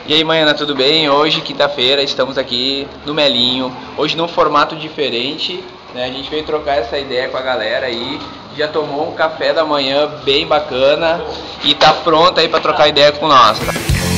E aí, Maiana, tudo bem? Hoje, quinta-feira, estamos aqui no Melinho. Hoje num formato diferente, né? A gente veio trocar essa ideia com a galera aí. Já tomou um café da manhã bem bacana e tá pronto aí para trocar ideia com nós. Tá?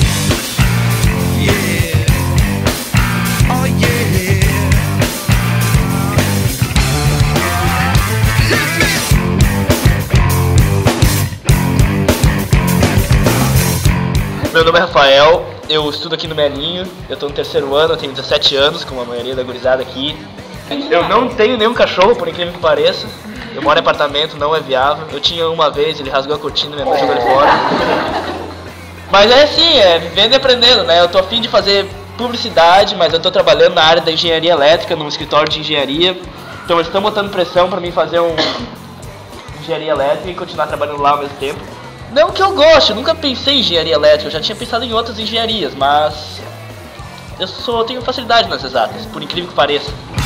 Meu nome é Rafael, eu estudo aqui no Melinho, eu tô no terceiro ano, eu tenho 17 anos, como a maioria da gurizada aqui. Eu não tenho nenhum cachorro, por incrível que pareça. Eu moro em apartamento, não é viável. Eu tinha uma vez, ele rasgou a cortina, minha mãe jogou ele fora. Mas é assim, é vivendo e aprendendo, né? Eu tô a fim de fazer publicidade, mas eu tô trabalhando na área da engenharia elétrica, num escritório de engenharia. Então eles estão botando pressão pra mim fazer engenharia elétrica e continuar trabalhando lá ao mesmo tempo. Não que eu goste, eu nunca pensei em engenharia elétrica, eu já tinha pensado em outras engenharias, mas eu tenho facilidade nas exatas, por incrível que pareça.